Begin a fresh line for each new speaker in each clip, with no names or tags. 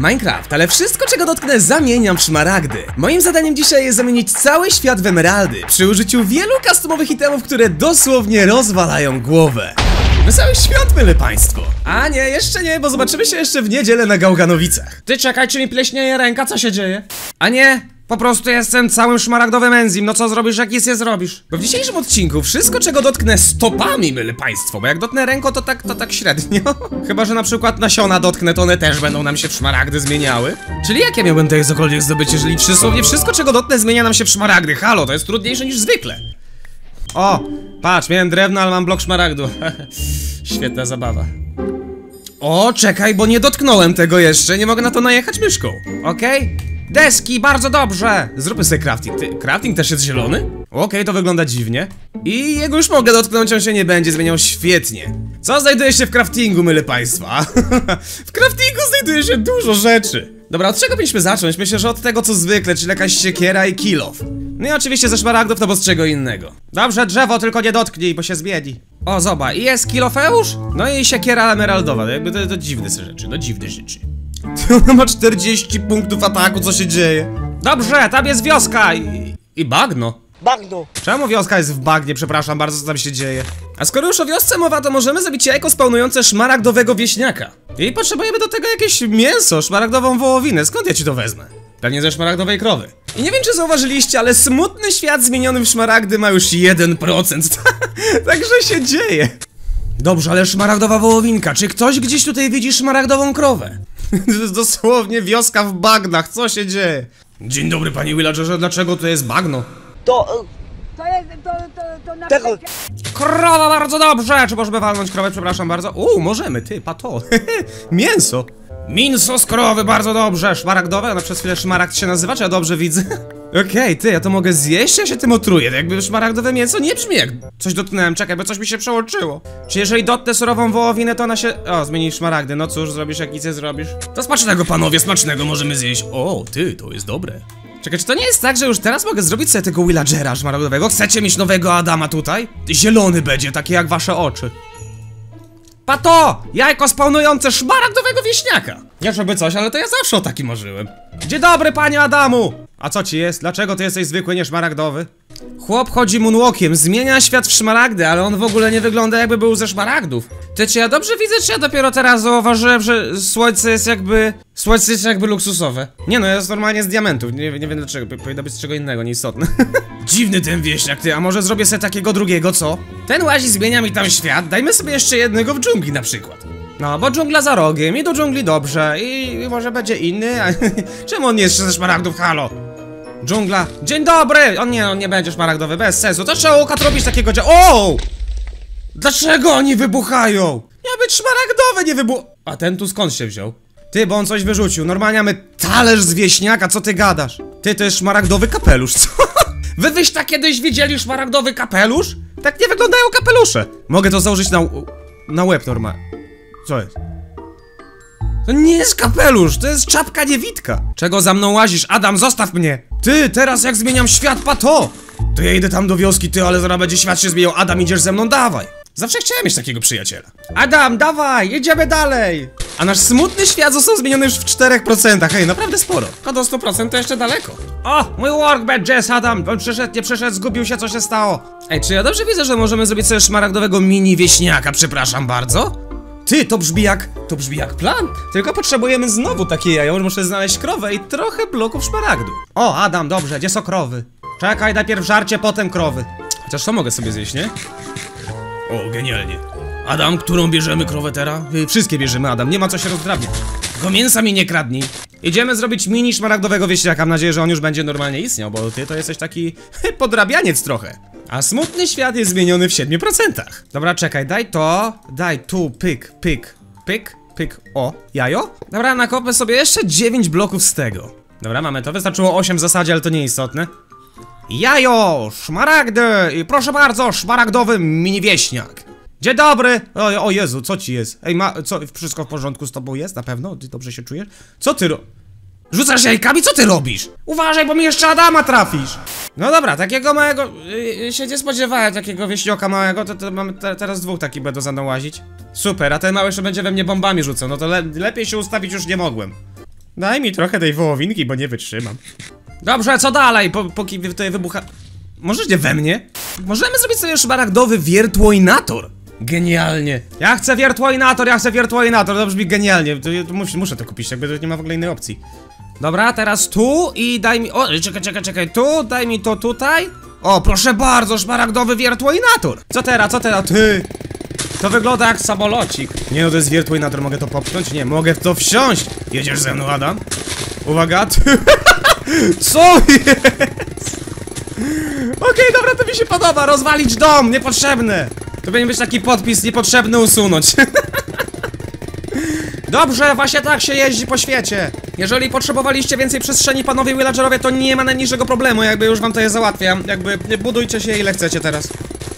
Minecraft, ale wszystko, czego dotknę, zamieniam w szmaragdy. Moim zadaniem dzisiaj jest zamienić cały świat w emeraldy przy użyciu wielu customowych itemów, które dosłownie rozwalają głowę. Wesołych świąt, myle państwo! A nie, jeszcze nie, bo zobaczymy się jeszcze w niedzielę na Gałganowicach. Ty czekaj, czy mi pleśnieje ręka, co się dzieje? A nie, po prostu jestem całym szmaragdowym enzim, no co zrobisz, jak nic nie zrobisz? Bo w dzisiejszym odcinku wszystko, czego dotknę stopami, myle państwo, bo jak dotknę ręką, to tak średnio. Chyba że na przykład nasiona dotknę, to one też będą nam się w szmaragdy zmieniały. Czyli jak ja miałbym tutaj cokolwiek zdobyć, jeżeli dosłownie wszystko, czego dotknę, zmienia nam się w szmaragdy? Halo, to jest trudniejsze niż zwykle. O, patrz, miałem drewno, ale mam blok szmaragdu. Świetna zabawa. O, czekaj, bo nie dotknąłem tego jeszcze, nie mogę na to najechać myszką. Okej? Deski, bardzo dobrze! Zróbmy sobie crafting. Ty, crafting też jest zielony? Okej, to wygląda dziwnie. I jego już mogę dotknąć, on się nie będzie zmieniał świetnie. Co znajduje się w craftingu, myle państwa? W craftingu znajduje się dużo rzeczy. Dobra, od czego powinniśmy zacząć? Myślę, że od tego co zwykle, czyli jakaś siekiera i kill off. No i oczywiście ze szmaragdów, no bo z czego innego. Dobrze, drzewo, tylko nie dotknij, bo się zmieni. O, zobacz, i jest kill offeusz? No i siekiera emeraldowa, jakby to dziwne rzeczy, no dziwne rzeczy. Ona ma 40 punktów ataku, co się dzieje? Dobrze, tam jest wioska i bagno.
Bagno.
Czemu wioska jest w bagnie? Przepraszam bardzo, co tam się dzieje? A skoro już o wiosce mowa, to możemy zrobić jajko spawnujące szmaragdowego wieśniaka. I potrzebujemy do tego jakieś mięso, szmaragdową wołowinę. Skąd ja ci to wezmę? Pewnie ze szmaragdowej krowy. I nie wiem, czy zauważyliście, ale smutny świat zmieniony w szmaragdy ma już 1%. Także się dzieje. Dobrze, ale szmaragdowa wołowinka. Czy ktoś gdzieś tutaj widzi szmaragdową krowę? To jest dosłownie wioska w bagnach. Co się dzieje? Dzień dobry, panie Villagerze. Dlaczego to jest bagno?
To
na
tego.
Krowa, bardzo dobrze! Czy możemy walnąć krowę? Przepraszam bardzo. Możemy, ty, pato. Mięso. Mięso z krowy, bardzo dobrze. Szmaragdowe? Ona przez chwilę szmaragd się nazywa, czy ja dobrze widzę? Okej, ty, ja to mogę zjeść, ja się tym otruję. Jakby szmaragdowe mięso nie brzmi jak coś dotknąłem. Czekaj, bo coś mi się przełączyło. Czy jeżeli dotknę surową wołowinę, to ona się... O, zmieni szmaragdy. No cóż, zrobisz jak nic nie zrobisz. To smacznego, panowie, smacznego możemy zjeść. O, ty, to jest dobre. Czekaj, czy to nie jest tak, że już teraz mogę zrobić sobie tego villagera szmaragdowego? Chcecie mieć nowego Adama tutaj? Zielony będzie, taki jak wasze oczy. Pato! Jajko spawnujące szmaragdowego wieśniaka! Nie żeby coś, ale to ja zawsze o takim marzyłem. Dzień dobry, panie Adamu! A co ci jest? Dlaczego ty jesteś zwykły, nie szmaragdowy? Chłop chodzi moonwalkiem, zmienia świat w szmaragdy, ale on w ogóle nie wygląda jakby był ze szmaragdów. Ty, czy ja dobrze widzę, czy ja dopiero teraz zauważyłem, że słońce jest jakby... Słońce jest jakby luksusowe. Nie no, jest normalnie z diamentów, nie wiem dlaczego, powinno być z czego innego, nieistotne. Dziwny ten wieśniak, ty, a może zrobię sobie takiego drugiego, co? Ten łazi, zmienia mi tam świat, dajmy sobie jeszcze jednego w dżungli na przykład. No, bo dżungla za rogiem i do dżungli dobrze i może będzie inny, a... Czemu on nie jest ze szmaragdów, halo? Dżungla, dzień dobry! On nie będzie szmaragdowy, bez sensu, to trzeba układ robić takiego O! Dlaczego oni wybuchają? Miał być szmaragdowy, nie A ten tu skąd się wziął? Ty, bo on coś wyrzucił, normalnie mamy talerz z wieśniaka, co ty gadasz? Ty, to jest szmaragdowy kapelusz, co? Wy wyście kiedyś widzieli szmaragdowy kapelusz? Tak nie wyglądają kapelusze. Mogę to założyć na łeb normalnie. Co jest? To nie jest kapelusz, to jest czapka niewidka. Czego za mną łazisz? Adam, zostaw mnie! Ty, teraz jak zmieniam świat, pato! To ja idę tam do wioski, ty, ale zaraz będzie świat się zmieniał. Adam, idziesz ze mną, dawaj! Zawsze chciałem mieć takiego przyjaciela. Adam, dawaj, jedziemy dalej! A nasz smutny świat został zmieniony już w 4%, hej, naprawdę sporo. A do 100% to jeszcze daleko. O, mój workbench jest, Adam! On przyszedł, nie przyszedł, zgubił się, co się stało? Ej, czy ja dobrze widzę, że możemy zrobić sobie szmaragdowego mini wieśniaka, przepraszam bardzo? Ty, to brzmi jak plan. Tylko potrzebujemy znowu takie jajo, muszę znaleźć krowę i trochę bloków szmaragdu. O, Adam, dobrze, gdzie są krowy? Czekaj, najpierw żarcie, potem krowy. Chociaż to mogę sobie zjeść, nie? O, genialnie. Adam, którą bierzemy krowę teraz? Wszystkie bierzemy, Adam, nie ma co się rozdrabniać. Tylko mięsa mi nie kradnij. Idziemy zrobić mini szmaragdowego wieśniaka, mam nadzieję, że on już będzie normalnie istniał, bo ty to jesteś taki podrabianiec trochę. A smutny świat jest zmieniony w 7%. Dobra, czekaj, daj tu, pyk, o, jajo? Dobra, nakopmy sobie jeszcze 9 bloków z tego. Dobra, mamy to, wystarczyło 8 w zasadzie, ale to nie istotne. Jajo, szmaragdy i proszę bardzo, szmaragdowy mini wieśniak. Dzień dobry! O Jezu, co ci jest? Ej, co, wszystko w porządku z tobą jest? Na pewno? Ty dobrze się czujesz? Co ty Rzucasz jajkami? Co ty robisz? Uważaj, bo mi jeszcze Adama trafisz! No dobra, takiego małego... się nie spodziewałem takiego wieśnioka małego, to mamy teraz dwóch takich będą za mną łazić. Super, a ten mały jeszcze będzie we mnie bombami rzucał, no to lepiej się ustawić już nie mogłem. Daj mi trochę tej wołowinki, bo nie wytrzymam. Dobrze, co dalej, póki tutaj wybucha... Możesz nie we mnie? Możemy zrobić sobie szmaragdowy wiertłoinator. Genialnie. Ja chcę wiertłoinator, to brzmi genialnie. Muszę to kupić, jakby to nie ma w ogóle innej opcji. Dobra, teraz tu i daj mi... O, czekaj, tu, daj mi to tutaj. O, proszę bardzo, szmaragdowy wiertłoinator. Co teraz, ty? To wygląda jak samolocik. Nie no, to jest wiertłoinator, mogę to popchnąć? Nie, mogę w to wsiąść. Jedziesz ze mną, Adam? Uwaga, co jest? Okej, dobra, to mi się podoba, rozwalić dom, niepotrzebne. To powinien być taki podpis, niepotrzebny usunąć. Dobrze, właśnie tak się jeździ po świecie. Jeżeli potrzebowaliście więcej przestrzeni, panowie villagerowie, to nie ma najmniejszego problemu, jakby już wam to je załatwiam. Jakby budujcie się ile chcecie teraz.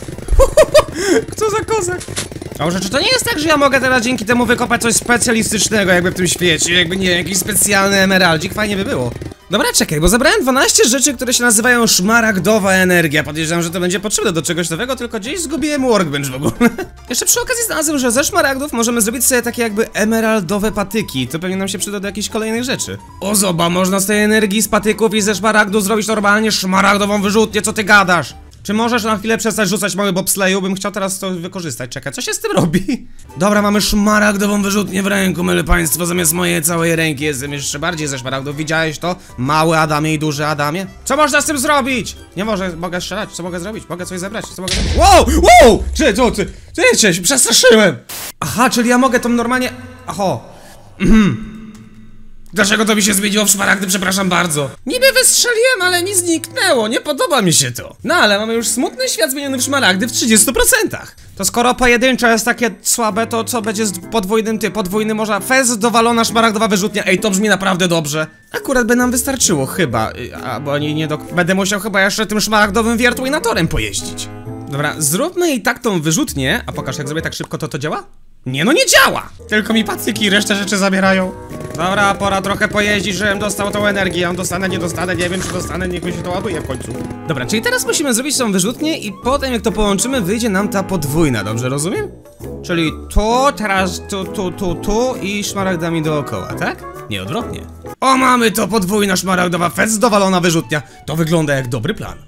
Co za kozak. Dobrze, czy to nie jest tak, że ja mogę teraz dzięki temu wykopać coś specjalistycznego jakby w tym świecie? Jakby nie, jakiś specjalny emeraldzik, fajnie by było. Dobra, czekaj, bo zebrałem 12 rzeczy, które się nazywają szmaragdowa energia. Podejrzewam, że to będzie potrzebne do czegoś nowego, tylko gdzieś zgubiłem workbench w ogóle. Jeszcze przy okazji znalazłem, że ze szmaragdów możemy zrobić sobie takie jakby emeraldowe patyki. To pewnie nam się przyda do jakichś kolejnych rzeczy. O zoba, można z tej energii, z patyków i ze szmaragdu zrobić normalnie szmaragdową wyrzutnię, co ty gadasz? Czy możesz na chwilę przestać rzucać mały bobsleju? Bym chciał teraz to wykorzystać. Czekaj, co się z tym robi? Dobra, mamy szmaragdową wyrzutnię w ręku, myle państwo. Zamiast mojej całej ręki jestem jeszcze bardziej ze szmaragdów. Widziałeś to? Mały Adamie i duży Adamie? Co można z tym zrobić? Nie mogę strzelać. Co mogę zrobić? Mogę coś zebrać? Co mogę zrobić? Wow! Ty się przestraszyłem! Aha, czyli ja mogę tą normalnie... Aho. Dlaczego to mi się zmieniło w szmaragdy? Przepraszam bardzo. Niby wystrzeliłem, ale mi zniknęło. Nie podoba mi się to. No ale mamy już smutny świat zmieniony w szmaragdy w 30%. To skoro pojedyncze jest takie słabe, to co będzie z podwójnym podwójny można... Fez dowalona szmaragdowa wyrzutnia. Ej, to brzmi naprawdę dobrze. Akurat by nam wystarczyło, chyba. Bo nie będę musiał chyba jeszcze tym szmaragdowym wiertłoinatorem pojeździć. Dobra, zróbmy i tak tą wyrzutnię. A pokaż, jak zrobię tak szybko, to działa? Nie, no nie działa! Tylko mi patyki i resztę rzeczy zabierają. Dobra, pora trochę pojeździć, żebym dostał tą energię. Ja dostanę, nie dostanę, nie wiem czy dostanę, niech mi się to ładuje w końcu. Dobra, czyli teraz musimy zrobić tą wyrzutnię i potem jak to połączymy, wyjdzie nam ta podwójna, dobrze rozumiem? Czyli tu, teraz tu i szmaragdami dookoła, tak? Nie, odwrotnie. O, mamy to, podwójna szmaragdowa fez dowalona wyrzutnia. To wygląda jak dobry plan.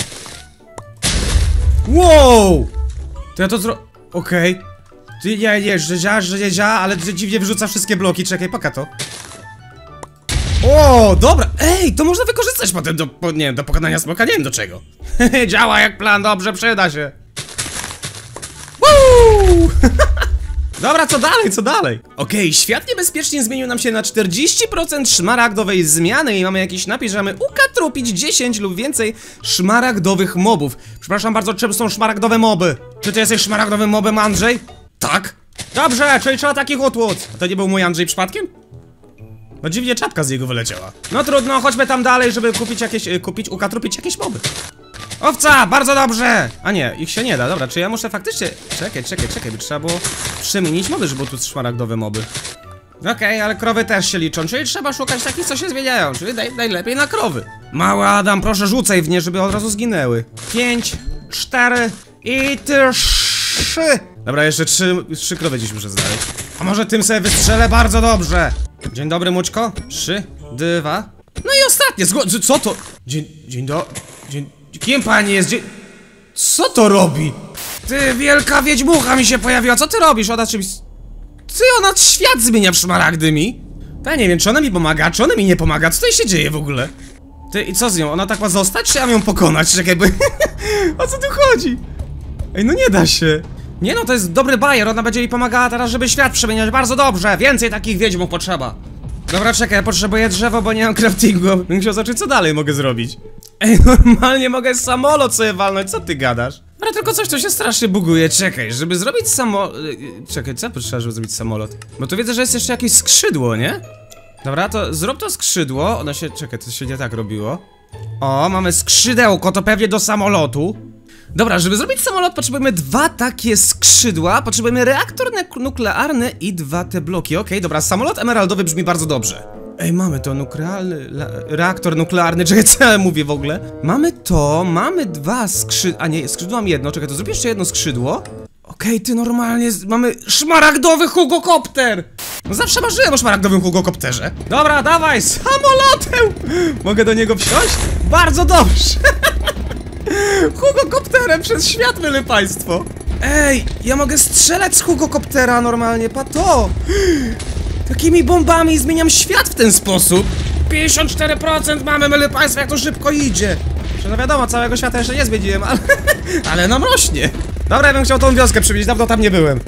Wow! To ja to okej. Nie, że działa, ale dziwnie wyrzuca wszystkie bloki. Czekaj, paka to. O, dobra. Ej, to można wykorzystać potem do pokonania smoka, nie wiem do czego. Działa jak plan, dobrze, przyda się. Woo! Dobra, co dalej? Okej, świat niebezpiecznie zmienił nam się na 40% szmaragdowej zmiany i mamy jakiś napis, że mamy ukatrupić 10 lub więcej szmaragdowych mobów. Przepraszam bardzo, czym są szmaragdowe moby? Czy ty jesteś szmaragdowym mobem, Andrzej? Tak? Dobrze, czyli trzeba takich utłuc. A to nie był mój Andrzej przypadkiem? No dziwnie czapka z niego wyleciała. No trudno, chodźmy tam dalej, żeby ukatrupić jakieś moby. Owca, bardzo dobrze! A nie, ich się nie da, dobra, czy ja muszę faktycznie... Czekaj, by trzeba było przemienić moby, żeby tu szmaragdowe moby. Okej, ale krowy też się liczą, czyli trzeba szukać takich, co się zmieniają, czyli najlepiej na krowy. Mały Adam, proszę rzucaj w nie, żeby od razu zginęły. 5, 4 i 3. Dobra, jeszcze 3 krowy dziś muszę znaleźć. A może tym sobie wystrzelę bardzo dobrze. Dzień dobry, Mućko. 3, 2. No i ostatnie, co to? Kim pani jest? Co to robi? Ty, wielka wiedźmucha mi się pojawiła, co ty robisz? Ona czymś... Ona świat zmienia w szmaragdy mi. Ja nie wiem, czy ona mi pomaga, czy ona mi nie pomaga, co tutaj się dzieje w ogóle? Ty, i co z nią? Ona tak ma zostać, czy ja mam ją pokonać? Czekaj, bo... O co tu chodzi? Ej, no nie da się. Nie no, to jest dobry bajer, ona będzie mi pomagała teraz, żeby świat przemieniać, bardzo dobrze. Więcej takich wiedźmów potrzeba. Dobra, czekaj, ja potrzebuję drzewo, bo nie mam craftingu. Bym musiał zobaczyć, co dalej mogę zrobić. Ej, normalnie mogę samolot sobie walnąć, co ty gadasz? Ale tylko coś tu się strasznie buguje, czekaj, żeby zrobić Czekaj, co potrzeba, żeby zrobić samolot? Bo tu widzę, że jest jeszcze jakieś skrzydło, nie? Dobra, to zrób to skrzydło, ono się... Czekaj, to się nie tak robiło. O, mamy skrzydełko, to pewnie do samolotu. Dobra, żeby zrobić samolot potrzebujemy 2 takie skrzydła, potrzebujemy reaktor nuklearny i 2 te bloki. Okej, dobra, samolot emeraldowy brzmi bardzo dobrze. Ej, mamy to, reaktor nuklearny, czekaj, co ja mówię w ogóle? Mamy 2 skrzydła, a nie, skrzydło mam jedno, czekaj, to zrobię jeszcze jedno skrzydło. Okej, ty normalnie mamy szmaragdowy hugokopter! No zawsze marzyłem o szmaragdowym hugokopterze. Dobra, dawaj, samolotem! Mogę do niego wsiąść? Bardzo dobrze! Hugokopterem przez świat, myle państwo! Ej, ja mogę strzelać z hugokoptera normalnie, pato! Takimi bombami zmieniam świat w ten sposób! 54% mamy, myle państwo, jak to szybko idzie! No wiadomo, całego świata jeszcze nie zwiedziłem, ale... ale nam rośnie! Dobra, ja bym chciał tą wioskę przybić, dawno tam nie byłem.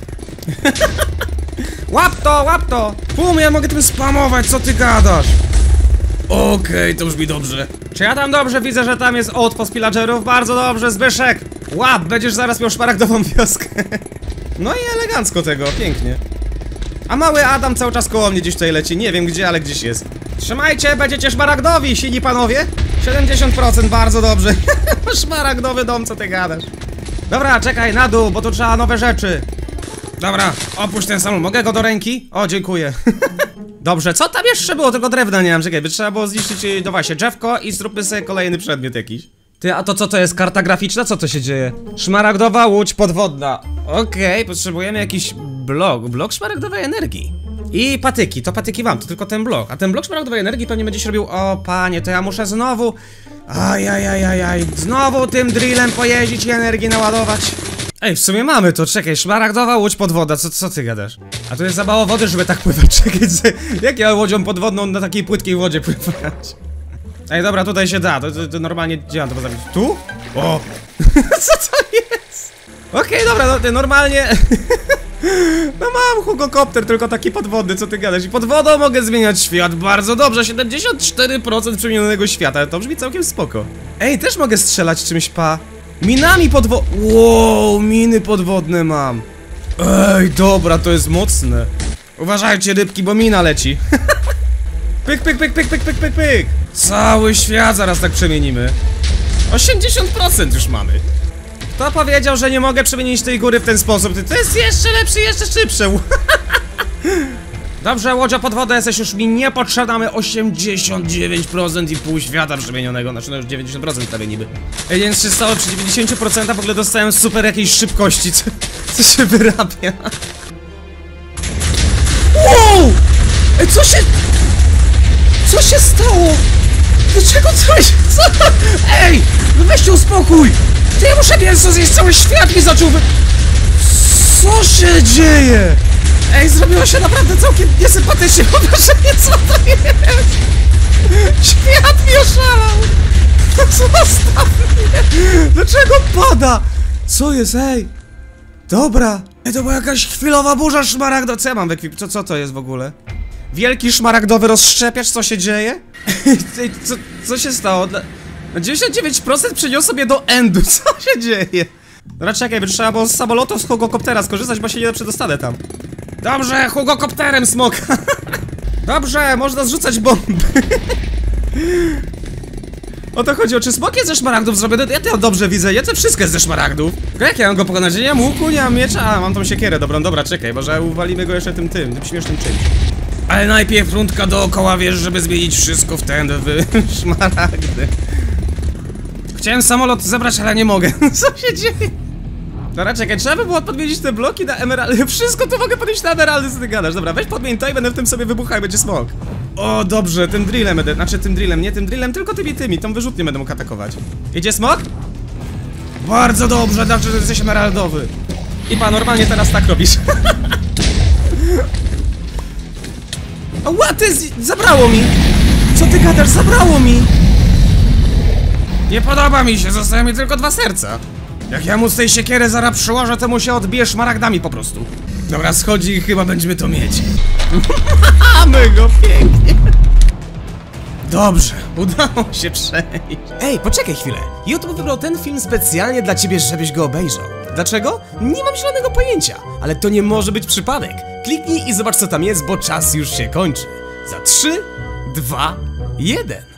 Łap to, łap to! Ja mogę tym spamować, co ty gadasz? Okej, to brzmi dobrze. Czy ja tam dobrze widzę, że tam jest outpost pillagerów? Bardzo dobrze, Zbyszek! Łap, będziesz zaraz miał szmaragdową wioskę. No i elegancko tego, pięknie. A mały Adam cały czas koło mnie gdzieś tutaj leci, nie wiem gdzie, ale gdzieś jest. Trzymajcie, będziecie szmaragdowi, silni panowie. 70%, bardzo dobrze. Szmaragdowy dom, co ty gadasz? Dobra, czekaj, na dół, bo tu trzeba nowe rzeczy. Dobra, opuść ten samolot, mogę go do ręki? O, dziękuję. Dobrze, co tam jeszcze było? Tylko drewna nie mam, czekaj, by trzeba było zniszczyć, no właśnie, drzewko i zróbmy sobie kolejny przedmiot jakiś. Ty, a to co to jest? Karta graficzna? Co to się dzieje? Szmaragdowa łódź podwodna. Okej, potrzebujemy jakiś blok szmaragdowej energii. I patyki, to patyki mam, to tylko ten blok. A ten blok szmaragdowej energii pewnie będzie się robił... O panie, to ja muszę znowu... Ajajajajaj, znowu tym drillem pojeździć i energii naładować. Ej, w sumie mamy to, czekaj, szmaragdowa łódź podwodna, co ty gadasz? A tu jest za mało wody, żeby tak pływać, czekaj, jak ja łodzią podwodną na takiej płytkiej wodzie pływać? Ej, dobra, tutaj się da, to normalnie działam to postawić. Tu? O! Co to jest? Okej, dobra, no ty normalnie... No mam hugokopter, tylko taki podwodny, co ty gadasz? I pod wodą mogę zmieniać świat, bardzo dobrze, 74% przemienionego świata, to brzmi całkiem spoko. Ej, też mogę strzelać czymś, pa. Minami wow, miny podwodne mam. Ej, dobra, to jest mocne. Uważajcie, rybki, bo mina leci. Pyk, pyk, pyk, pyk, pyk, pyk, pyk, pyk. Cały świat zaraz tak przemienimy. 80% już mamy. Kto powiedział, że nie mogę przemienić tej góry w ten sposób? To jest jeszcze lepsze, jeszcze szybsze. Dobrze, łodzio pod wodę, jesteś już mi niepotrzebna. Mamy 89% i pół świata przemienionego. Znaczy no już 90% prawie niby. Ej, więc się stało przy 90%, w ogóle dostałem super jakiejś szybkości. Co się wyrabia? Wow! Ej, co się stało? Dlaczego coś? Co? Ej! No weźcie uspokój! To ja muszę mięso zjeść, cały świat mi zaczął Co się dzieje? Ej, zrobiło się naprawdę całkiem niesympatycznie. Wyobrażenie, co to jest? Świat mi oszalał! Zostaw mnie! Dlaczego pada? Co jest, ej? Dobra. Ej, to była jakaś chwilowa burza szmaragdowa. Co ja mam w ekwipunku? Co to jest w ogóle? Wielki szmaragdowy rozszczepiacz, co się dzieje? Ej, co się stało? 99% przeniosło mnie do endu, co się dzieje? Dobra, czekaj, by trzeba było z samolotu, z hugokoptera skorzystać, bo się nie przedostanę tam. Dobrze, hugokopterem smoka. Dobrze, można zrzucać bomby. O to chodzi, czy smok jest ze szmaragdów zrobiony? Ja to dobrze widzę, ja to wszystko jest ze szmaragdów. Jak ja mam go pokonać? Nie mam łuku, nie mam miecza, a mam tą siekierę dobrą. Dobra, czekaj, może uwalimy go jeszcze tym śmiesznym czymś. Ale najpierw rundka dookoła, wiesz, żeby zmienić wszystko w szmaragdy. Chciałem samolot zebrać, ale nie mogę. Co się dzieje? Dobra, czekaj, trzeba by było podmienić te bloki na emeraldy. Wszystko to mogę podmienić na emeraldy, co ty gadasz. Dobra, weź podmień to i będę w tym sobie wybuchał i będzie smok. O, dobrze, tym drillem będę, znaczy tym drillem, nie tym drillem, tylko tymi, tą wyrzutnię będę mógł atakować. Idzie smok? Bardzo dobrze, znaczy, że jesteś emeraldowy. I pan, normalnie teraz tak robisz. O, łaty, zabrało mi! Co ty gadasz, zabrało mi! Nie podoba mi się, zostały mi tylko 2 serca. Jak ja mu z tej siekiery zaraz przyłożę, to mu się odbije szmaragdami po prostu. Dobra, schodzi i chyba będziemy to mieć. Mamy go pięknie. Dobrze, udało się przejść. Ej, poczekaj chwilę. YouTube wybrał ten film specjalnie dla ciebie, żebyś go obejrzał. Dlaczego? Nie mam zielonego pojęcia, ale to nie może być przypadek. Kliknij i zobacz, co tam jest, bo czas już się kończy. Za 3, 2, 1.